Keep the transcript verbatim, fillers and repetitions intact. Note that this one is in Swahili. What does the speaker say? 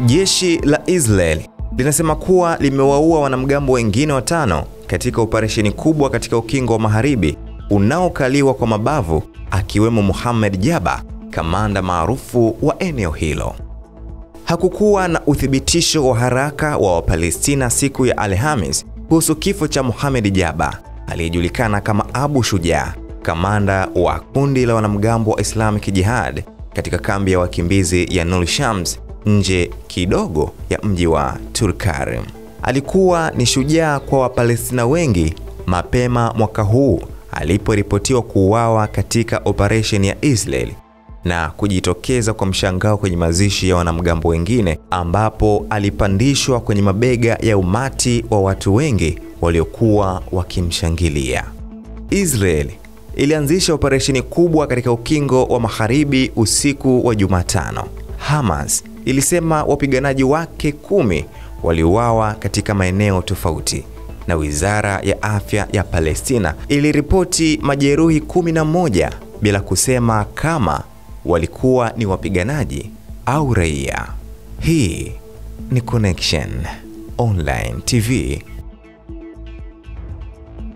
Jeshi la Israel linasema kuwa limewaua wanamgambo wengine watano katika operesheni kubwa katika ukingo wa Magharibi unaokaliwa kwa mabavu, akiwemo Mohamed Jabba, kamanda maarufu wa eneo hilo. Hakukuwa na uthibitisho wa haraka wa Wapalestina siku ya Alhamis kuhusu kifo cha Mohamed Jabba, aliyejulikana kama Abu Shujaa, kamanda wa kundi la wanamgambo wa Islamic Jihad katika kambi ya wakimbizi ya Nuri Shams nje kidogo ya mji wa Tulkarm. Alikuwa ni shujaa kwa Wapalestina wengi mapema mwaka huu aliporipotiwa kuuawa katika operation ya Israel na kujitokeza kwa mshangao kwenye mazishi ya wanamgambo wengine, ambapo alipandishwa kwenye mabega ya umati wa watu wengi waliokuwa wakimshangilia. Israel ilianzisha operesheni kubwa katika ukingo wa Magharibi usiku wa Jumatano. Hamas ilisema wapiganaji wake kumi waliuawa katika maeneo tofauti, na Wizara ya Afya ya Palestina iliripoti majeruhi kumi na moja bila kusema kama walikuwa ni wapiganaji au raia. Hii ni Connection Online T V.